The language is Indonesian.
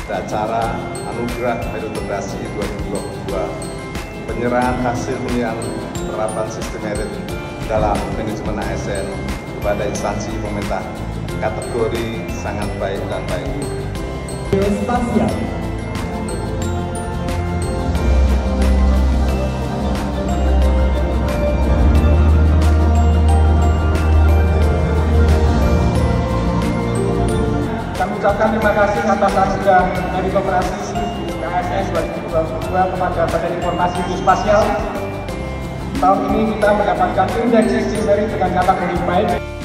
pada acara Anugerah Meritokrasi 2022, penyerahan hasil penilaian penerapan sistem merit dalam manajemen ASN kepada instansi pemerintah kategori sangat baik dan baik. Geospasial. Kami ucapkan terima kasih atas anugerah meritokrasi KSS 2022 kepada Badan Informasi Geospasial. Tahun ini kita mendapatkan indeks sistem merit dengan kategori baik.